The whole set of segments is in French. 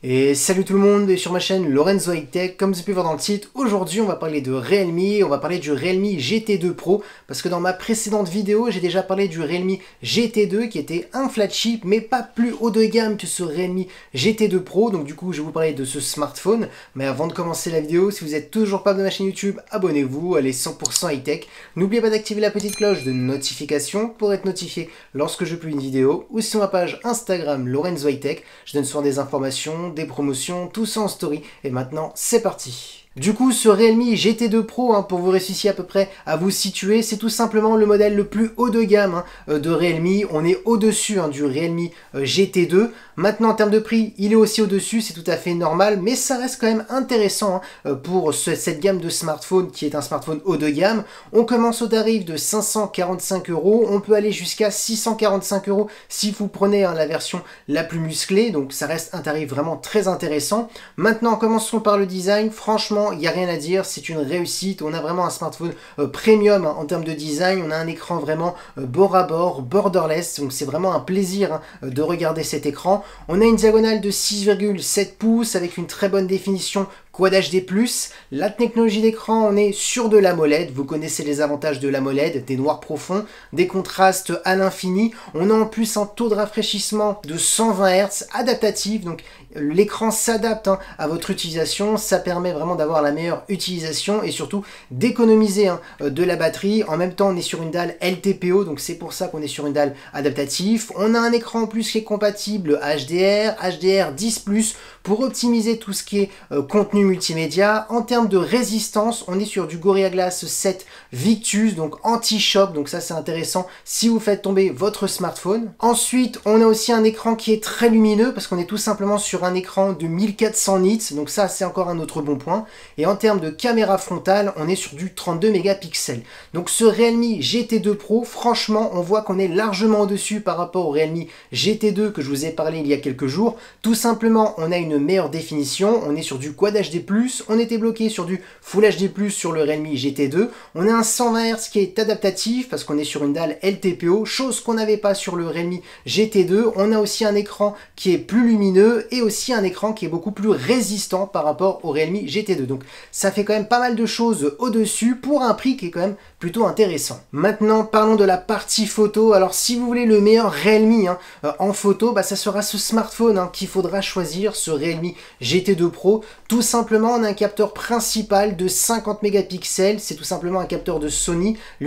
Et salut tout le monde, et sur ma chaîne Lorenzo High Tech, comme vous avez pu voir dans le titre, aujourd'hui on va parler de Realme, on va parler du Realme GT2 Pro, parce que dans ma précédente vidéo, j'ai déjà parlé du Realme GT2 qui était un flagship, mais pas plus haut de gamme que ce Realme GT2 Pro, donc du coup je vais vous parler de ce smartphone, mais avant de commencer la vidéo, si vous n'êtes toujours pas de ma chaîne YouTube, abonnez-vous, elle est 100% high tech, n'oubliez pas d'activer la petite cloche de notification pour être notifié lorsque je publie une vidéo, ou sur ma page Instagram Lorenzo High Tech, je donne souvent des informations, des promotions, tout ça en story. Et maintenant, c'est parti. Du coup, ce Realme GT2 Pro, pour vous réussir à peu près à vous situer, c'est tout simplement le modèle le plus haut de gamme de Realme. On est au-dessus du Realme GT2. Maintenant, en termes de prix, il est aussi au-dessus, c'est tout à fait normal, mais ça reste quand même intéressant pour cette gamme de smartphones qui est un smartphone haut de gamme. On commence au tarif de 545 €, on peut aller jusqu'à 645 € si vous prenez la version la plus musclée, donc ça reste un tarif vraiment très intéressant. Maintenant, commençons par le design. Franchement, il n'y a rien à dire, c'est une réussite. On a vraiment un smartphone premium en termes de design. On a un écran vraiment bord à bord, borderless, donc c'est vraiment un plaisir de regarder cet écran. On a une diagonale de 6,7 pouces avec une très bonne définition Quad HD+, la technologie d'écran, on est sur de l'AMOLED, vous connaissez les avantages de l'AMOLED, des noirs profonds, des contrastes à l'infini, on a en plus un taux de rafraîchissement de 120 Hz adaptatif, donc l'écran s'adapte à votre utilisation, ça permet vraiment d'avoir la meilleure utilisation et surtout d'économiser de la batterie. En même temps, on est sur une dalle LTPO, donc c'est pour ça qu'on est sur une dalle adaptative. On a un écran en plus qui est compatible HDR, HDR10+, pour optimiser tout ce qui est contenu multimédia. En termes de résistance, on est sur du Gorilla Glass 7 Victus, donc anti-choc, donc ça c'est intéressant si vous faites tomber votre smartphone. Ensuite, on a aussi un écran qui est très lumineux parce qu'on est tout simplement sur un écran de 1400 nits, donc ça c'est encore un autre bon point. Et en termes de caméra frontale, on est sur du 32 mégapixels. Donc ce Realme GT2 Pro, franchement, on voit qu'on est largement au-dessus par rapport au Realme GT2 que je vous ai parlé il y a quelques jours. Tout simplement, on a une meilleure définition, on est sur du Quad HD+, on était bloqué sur du Full HD+, sur le Realme GT2, on a un 120 Hz qui est adaptatif parce qu'on est sur une dalle LTPO, chose qu'on n'avait pas sur le Realme GT2, on a aussi un écran qui est plus lumineux et aussi un écran qui est beaucoup plus résistant par rapport au Realme GT2, donc ça fait quand même pas mal de choses au-dessus pour un prix qui est quand même plutôt intéressant. Maintenant, parlons de la partie photo. Alors si vous voulez le meilleur Realme en photo, ça sera ce smartphone qu'il faudra choisir, ce Realme GT2 Pro. Tout simplement, on a un capteur principal de 50 mégapixels, c'est tout simplement un capteur de Sony, le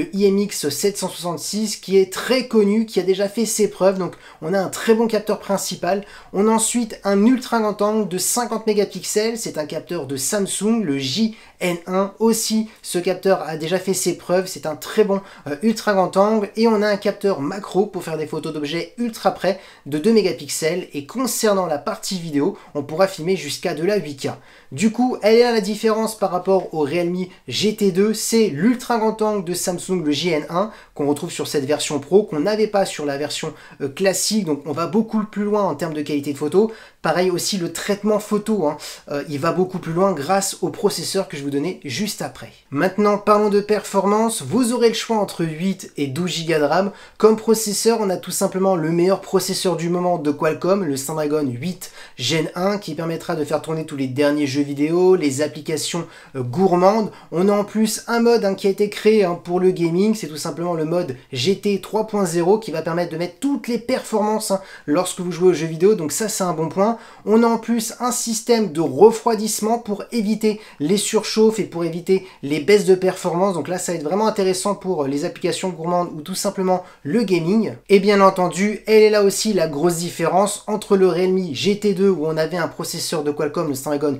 IMX766, qui est très connu, qui a déjà fait ses preuves, donc on a un très bon capteur principal. On a ensuite un ultra grand angle de 50 mégapixels, c'est un capteur de Samsung, le JN1 aussi, ce capteur a déjà fait ses preuves, c'est un très bon ultra grand angle, et on a un capteur macro pour faire des photos d'objets ultra près de 2 mégapixels, et concernant la partie vidéo, on pourra filmer jusqu'à de la 8K. Du coup, elle est là la différence par rapport au Realme GT2, c'est l'ultra grand angle de Samsung, le JN1, qu'on retrouve sur cette version Pro, qu'on n'avait pas sur la version classique, donc on va beaucoup plus loin en termes de qualité de photo. Pareil aussi le traitement photo, il va beaucoup plus loin grâce au processeur que je vais vous donner juste après. Maintenant, parlons de performance, vous aurez le choix entre 8 et 12 Go de RAM. Comme processeur, on a tout simplement le meilleur processeur du moment de Qualcomm, le Snapdragon 8 Gen 1, qui permettra de faire tourner tous les derniers jeux vidéo, les applications gourmandes. On a en plus un mode qui a été créé pour le gaming, c'est tout simplement le mode GT 3.0 qui va permettre de mettre toutes les performances lorsque vous jouez aux jeux vidéo, donc ça c'est un bon point. On a en plus un système de refroidissement pour éviter les surchauffes et pour éviter les baisses de performance, donc là ça va être vraiment intéressant pour les applications gourmandes ou tout simplement le gaming. Et bien entendu, elle est là aussi la grosse différence entre le Realme GT2 où on avait un processeur de Qualcomm, le Snapdragon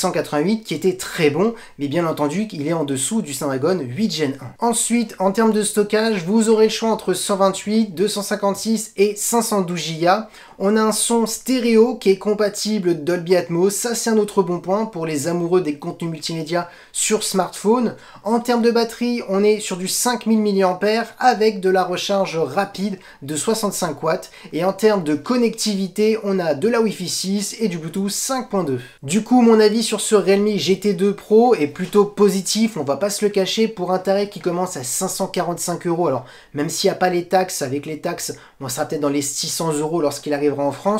888 qui était très bon, mais bien entendu il est en dessous du Snapdragon 8 Gen 1. Ensuite, en termes de stockage, vous aurez le choix entre 128, 256 et 512 Go. On a un son stéréo qui est compatible Dolby Atmos, ça c'est un autre bon point pour les amoureux des contenus multimédia sur smartphone. En termes de batterie, on est sur du 5000 mAh avec de la recharge rapide de 65 watts. Et en termes de connectivité, on a de la Wi-Fi 6 et du Bluetooth 5.2. Du coup, mon avis sur ce Realme GT2 Pro est plutôt positif, on va pas se le cacher, pour un tarif qui commence à 545 €. Alors, même s'il n'y a pas les taxes, avec les taxes, on sera peut-être dans les 600 € lorsqu'il arrivera en France.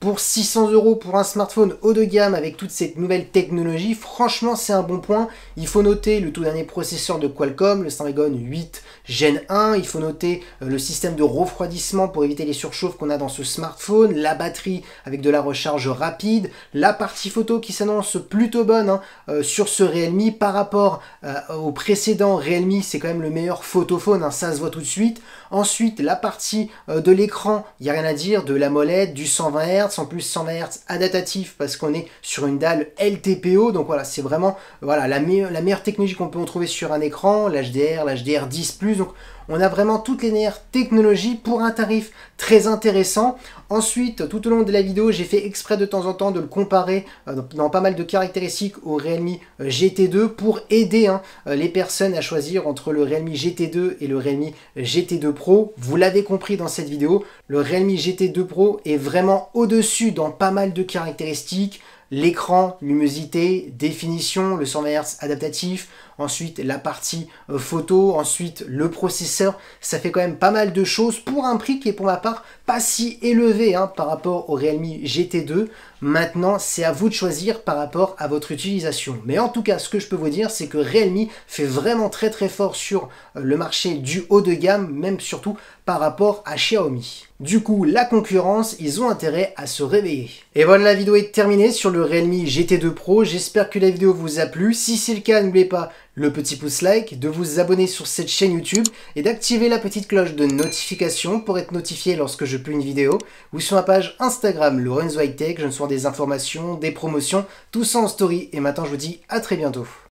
Pour 600 € pour un smartphone haut de gamme avec toute cette nouvelle technologie, franchement c'est un bon point. Il faut noter le tout dernier processeur de Qualcomm, le Snapdragon 8 Gen 1. Il faut noter le système de refroidissement pour éviter les surchauffes qu'on a dans ce smartphone, la batterie avec de la recharge rapide, la partie photo qui s'annonce plutôt bonne sur ce Realme par rapport au précédent Realme. C'est quand même le meilleur photophone, ça se voit tout de suite. Ensuite, la partie de l'écran, il n'y a rien à dire, de l'AMOLED, du 120 Hz, en plus 120 Hz adaptatif parce qu'on est sur une dalle LTPO, donc voilà, c'est vraiment la meilleure technologie qu'on peut retrouver sur un écran, l'HDR, l'HDR10+, donc on a vraiment toutes les meilleures technologies pour un tarif très intéressant. Ensuite, tout au long de la vidéo, j'ai fait exprès de temps en temps de le comparer dans pas mal de caractéristiques au Realme GT2 pour aider les personnes à choisir entre le Realme GT2 et le Realme GT2 Pro. Vous l'avez compris dans cette vidéo, le Realme GT2 Pro est vraiment au-dessus dans pas mal de caractéristiques. L'écran, luminosité, définition, le 120 Hz adaptatif, ensuite la partie photo, ensuite le processeur, ça fait quand même pas mal de choses pour un prix qui est pour ma part pas si élevé par rapport au Realme GT2. Maintenant, c'est à vous de choisir par rapport à votre utilisation. Mais en tout cas, ce que je peux vous dire, c'est que Realme fait vraiment très fort sur le marché du haut de gamme, même surtout par rapport à Xiaomi. Du coup, la concurrence, ils ont intérêt à se réveiller. Et voilà, la vidéo est terminée sur le Realme GT2 Pro. J'espère que la vidéo vous a plu. Si c'est le cas, n'oubliez pas le petit pouce like, de vous abonner sur cette chaîne YouTube et d'activer la petite cloche de notification pour être notifié lorsque je publie une vidéo, ou sur ma page Instagram Lorenzo High Tech, je me sors des informations, des promotions, tout ça en story. Et maintenant je vous dis à très bientôt.